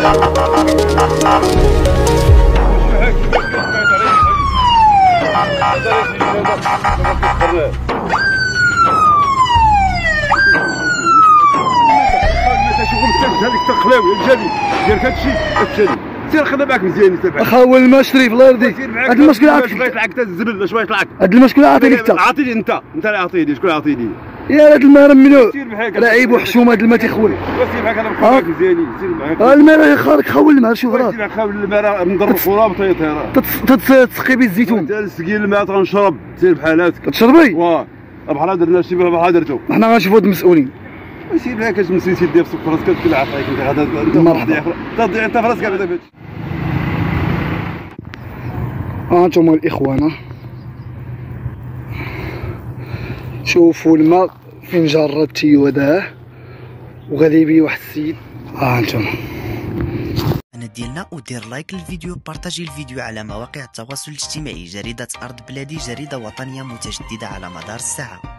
هذيك تخلاوي الجالي ديالك هادشي الجالي سير خدم معاك مزيان سير اخا هو الماء شريف الله يرضيك. هاد المشكله عطيك شويه طلعك حتى الزبل شويه طلعك. هاد المشكله عطيني انت. عطيني انت اللي عطيني. شكون عطيني يا هاد الماء راه ممنوع راه عيب وحشومه. هاد الماء تيخول. سير معاك انا معاك مزيانين سير معاك. الماء راه خارج خول الماء شوف راه سير معاك خاول الماء راه مضر الخراب طيطيره تسقي به الزيتون. انت نسقي الماء تنشرب سير بحالاتك تشربي واه بحال درنا شي بحال درتو. حنا غنشوفوا هاد المسؤولين. سير معاك اش مسيتي دير في راسك كتلعب عليك انت غادا انت مرحبا تضيع انت في راسك هذا هادشي. هانتوما الاخوان شوفوا الماء فين جرى التيو هذاه وغادي يبي واحد السيد. هانتوما ديالنا ودير لايك للفيديو، بارطاجي الفيديو على مواقع التواصل الاجتماعي. جريدة أرض بلادي، جريدة وطنية متجددة على مدار الساعة.